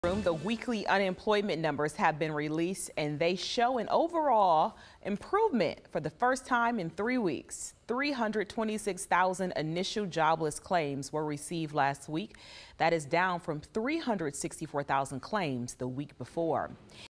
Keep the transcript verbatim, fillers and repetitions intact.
The weekly unemployment numbers have been released and they show an overall improvement for the first time in three weeks. three hundred twenty-six thousand initial jobless claims were received last week. That is down from three hundred sixty-four thousand claims the week before.